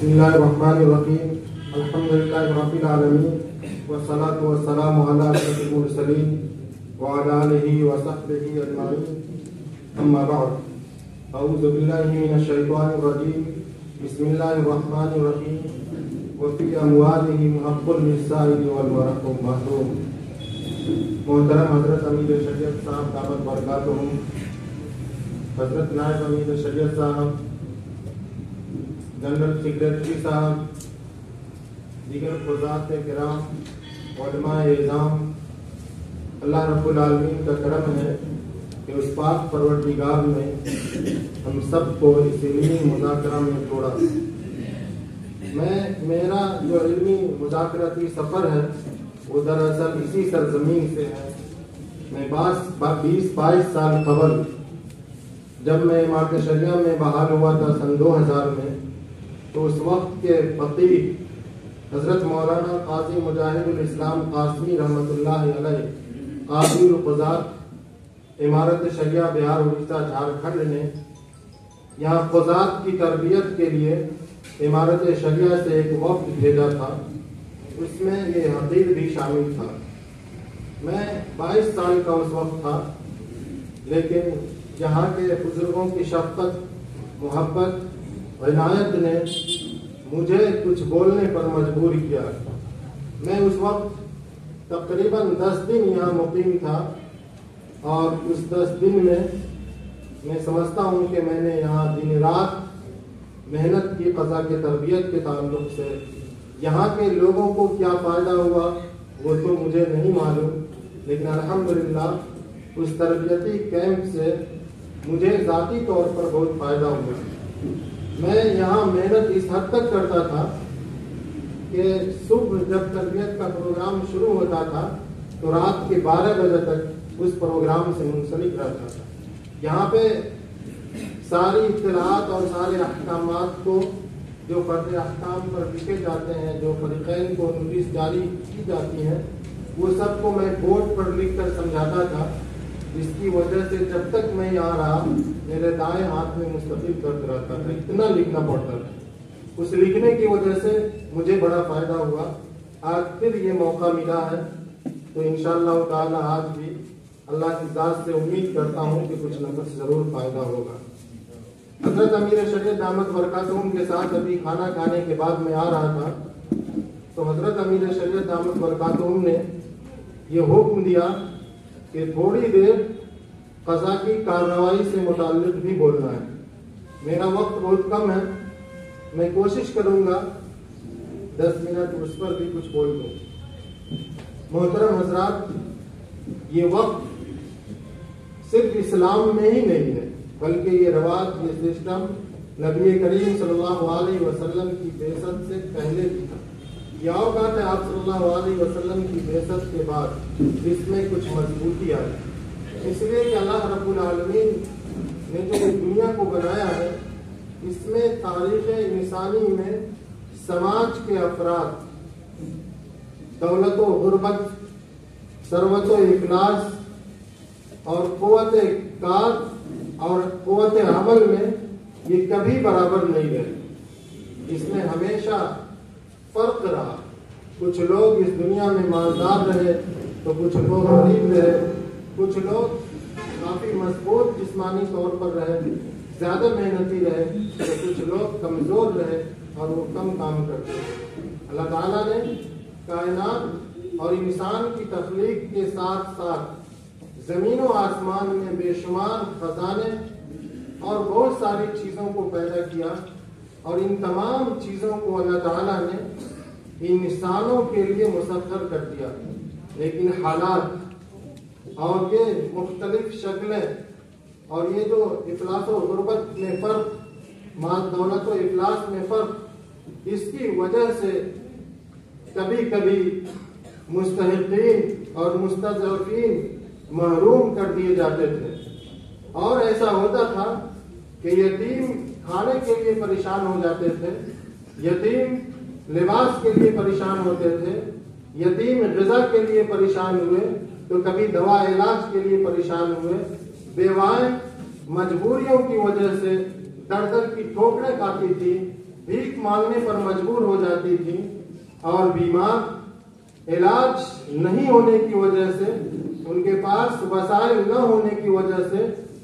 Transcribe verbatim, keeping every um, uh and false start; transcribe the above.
بسم اللہ الرحمن الرحیم الحمدللہ رب العالمین والصلاة والسلام علی اشرف المرسلین وعلی آلہ وصحبہ اجمعین اما بعد اعوذ باللہ من الشیطان الرجیم بسم اللہ الرحمن الرحیم وفی اموالہم حق للسائل والمحروم محروم. محترم حضرت امیر شریعت صاحب دامت برکاتہم، حضرت نائب امیر شریعت صاحب، جنرل سیکریٹری صاحب، دیگر حضرات کرام، علماء اعظام، اللہ رب العالمین کا کرم ہے کہ اس پاک پروردگار نے ہم سب کو اس علمی مذاکرہ میں جوڑا. میں میرا جو علمی مذاکراتی سفر ہے وہ دراصل اسی سرزمین سے ہے. میں بیس بائیس سال قبل جب میں امارت شریعہ میں بحال ہوا تھا سن دو ہزار میں، تو اس وقت کے فقیہ حضرت مولانا قاضی مجاہد الاسلام قاسمی رحمۃ اللہ علیہ قاضی القضات امارت شریعہ بہار اڑیسہ جھارکھنڈ نے یہاں قضات کی تربیت کے لیے امارت شریعہ سے ایک وفد بھیجا تھا. اس میں یہ حقیر بھی شامل تھا. میں بائیس سال کا اس وقت تھا، لیکن یہاں کے بزرگوں کی شفقت، محبت، عنایت نے مجھے کچھ بولنے پر مجبور کیا. میں اس وقت تقریباً دس دن یہاں مقیم تھا، اور اس دس دن میں میں سمجھتا ہوں کہ میں نے یہاں دن رات محنت کی. قضا کے تربیت کے تعلق سے یہاں کے لوگوں کو کیا فائدہ ہوا وہ تو مجھے نہیں معلوم، لیکن الحمدللہ اس تربیتی کیمپ سے مجھے ذاتی طور پر بہت فائدہ ہوا. میں یہاں محنت اس حد تک کرتا تھا کہ صبح جب تربیت کا پروگرام شروع ہوتا تھا تو رات کے بارہ بجے تک اس پروگرام سے منسلک رہتا تھا. یہاں پہ ساری اطلاعات اور سارے احکامات کو جو فرد احکام پر لکھے جاتے ہیں، جو فریقین کو نوٹس جاری کی جاتی ہیں، وہ سب کو میں بورڈ پر لکھ کر سمجھاتا تھا. جس کی وجہ سے جب تک میں یہاں رہا میرے دائیں ہاتھ میں مستقل درد رہتا تھا، اتنا لکھنا پڑتا تھا. اس لکھنے کی وجہ سے مجھے بڑا فائدہ ہوا. آج پھر یہ موقع ملا ہے تو انشاءاللہ تعالی آج بھی اللہ کی ذات سے امید کرتا ہوں کہ کچھ نہ کچھ ضرور فائدہ ہوگا. حضرت امیر شریعت دامت برکاتہم کے ساتھ ابھی کھانا کھانے کے بعد میں آ رہا تھا تو حضرت امیر شریعت دامت برکاتہم نے یہ حکم دیا کہ تھوڑی دیر قضا کی کارروائی سے متعلق بھی بولنا ہے. میرا وقت بہت کم ہے، میں کوشش کروں گا دس منٹ اس پر بھی کچھ بول دوں. محترم حضرات، یہ وقت صرف اسلام میں ہی نہیں ہے بلکہ یہ رواج، یہ سسٹم نبی کریم صلی اللہ علیہ وسلم کی بعثت سے پہلے بھی تھا. یہ اوقات ہے آپ صلی اللہ علیہ وسلم کی بعثت کے بعد اس میں کچھ مضبوطی آئی، اس لیے کہ اللہ رب العالمین نے جو دنیا کو بنایا ہے اس میں تاریخ انسانی میں سماج کے افراد دولت و غربت، ثروت و افلاس اور قوت کار اور قوت عمل میں یہ کبھی برابر نہیں رہے. اس میں ہمیشہ فرق رہا. کچھ لوگ اس دنیا میں مالدار رہے تو کچھ لوگ غریب رہے، کچھ لوگ کافی مضبوط جسمانی طور پر رہے، زیادہ محنتی رہے، تو کچھ لوگ کمزور رہے اور وہ کم کام کرتے. اللہ تعالیٰ نے کائنات اور انسان کی تخلیق کے ساتھ ساتھ زمین و آسمان میں بے شمار خزانے اور بہت ساری چیزوں کو پیدا کیا، اور ان تمام چیزوں کو اللہ تعالیٰ نے انسانوں کے لیے مسخر کر دیا. لیکن حالات اور یہ مختلف شکلیں اور یہ جو افلاس و غربت میں فرق، مال دولت و افلاس میں فرق، اس کی وجہ سے کبھی کبھی مستحقین اور مستضعفین محروم کر دیے جاتے تھے. اور ایسا ہوتا تھا کہ یتیم کھانے کے لیے پریشان ہو جاتے تھے، یتیم لباس کے لیے پریشان ہوتے تھے، یتیم غذا کے لیے پریشان ہوئے تو کبھی دوا علاج کے لیے پریشان ہوئے. بیوائیں مجبوریوں کی وجہ سے در در کی ٹھوکریں کھاتی تھی، भीख मांगने पर मजबूर हो जाती थी और बीमार इलाज नहीं होने की वजह से, उनके पास वसाइल न होने की वजह से